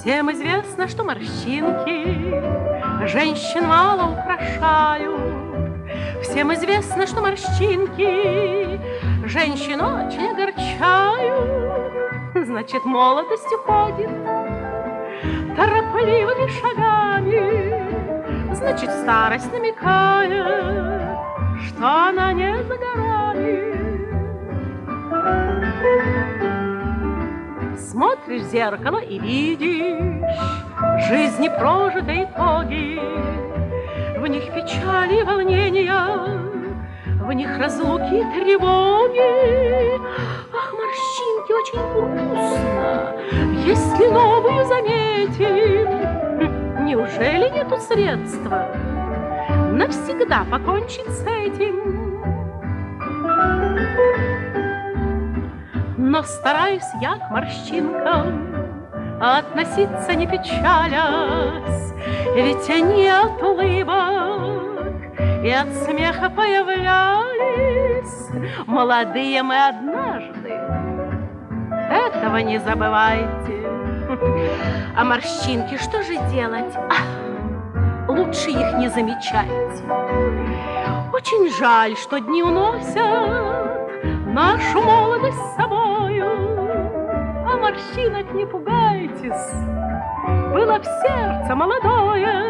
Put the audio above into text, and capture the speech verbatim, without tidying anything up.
Всем известно, что морщинки женщин мало украшают. Всем известно, что морщинки женщин очень огорчают. Значит, молодость уходит торопливыми шагами, значит, старость намекает, что она не за горами. Смотришь в зеркало и видишь жизни прожитой итоги. В них печали и волнения, в них разлуки и тревоги. Ах, морщинки, очень грустно, если новую заметим. Неужели нету средства навсегда покончить с этим? Но стараюсь я к морщинкам относиться не печалясь, ведь они от улыбок и от смеха появлялись. Молодые мы однажды, этого не забывайте. А морщинки, что же делать? Ах, лучше их не замечайте. Очень жаль, что дни уносят нашу молодость с собою. А морщинок не пугайтесь, было в сердце молодое.